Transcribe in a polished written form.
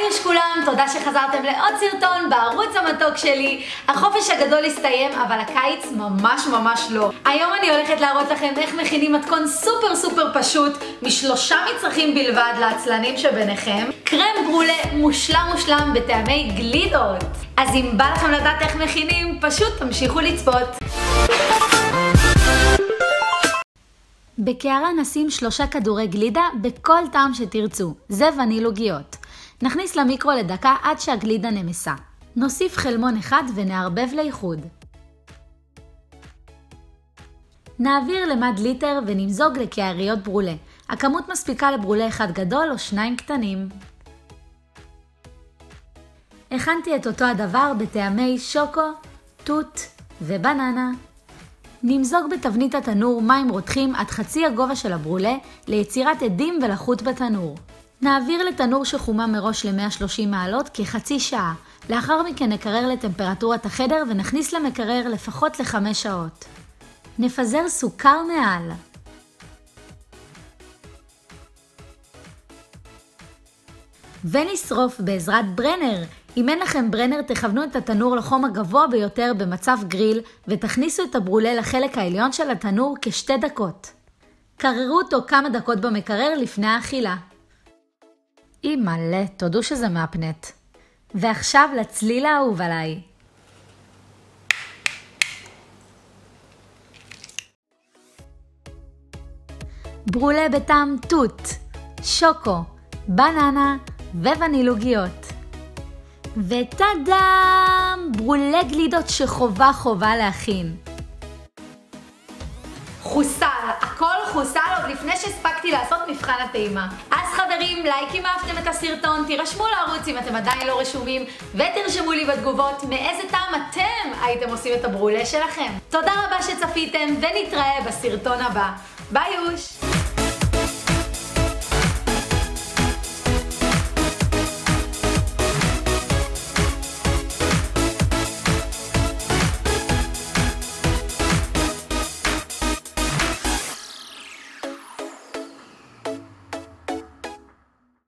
היוש כולם, תודה שחזרתם לעוד סרטון בערוץ המתוק שלי. החופש הגדול הסתיים, אבל הקיץ ממש לא. היום אני הולכת להראות לכם איך מכינים מתכון סופר פשוט משלושה מצרכים בלבד לעצלנים שביניכם. קרם ברולה מושלם בטעמי גלידות. אז אם בא לכם לדעת איך מכינים, פשוט תמשיכו לצפות. בקערה נשים 3 כדורי גלידה בכל טעם שתרצו, זה וניל עוגיות. נכניס למיקרו לדקה עד שהגלידה נמסה. נוסיף חלמון אחד ונערבב לאיחוד. נעביר למד ליטר ונמזוג לקעריות ברולה. הכמות מספיקה לברולה אחד גדול או 2 קטנים. הכנתי את אותו הדבר בטעמי שוקו, תות ובננה. נמזוג בתבנית התנור מים רותחים עד חצי הגובה של הברולה ליצירת עדים ולחות בתנור. נעביר לתנור שחומם מראש ל-130 מעלות כחצי שעה. לאחר מכן נקרר לטמפרטורת החדר ונכניס למקרר לפחות ל5 שעות. נפזר סוכר מעל. ונשרוף בעזרת ברנר. אם אין לכם ברנר, תכוונו את התנור לחום הגבוה ביותר במצב גריל ותכניסו את הברולה לחלק העליון של התנור כ2 דקות. קררו אותו כמה דקות במקרר לפני האכילה. מלא, תודו שזה מהפנט. ועכשיו לצליל האהוב עליי. ברולה בטעם תות, שוקו, בננה וניל עוגיות. וטאדם! ברולה גלידות שחובה להכין. חוסל, הכל חוסל עוד לפני שהספקתי לעשות מבחן הטעימה. אז חברים, לייק אם אהבתם את הסרטון, תירשמו לערוץ אם אתם עדיין לא רשומים, ותרשמו לי בתגובות מאיזה טעם אתם הייתם עושים את הברולה שלכם. תודה רבה שצפיתם ונתראה בסרטון הבא. ביי יוש!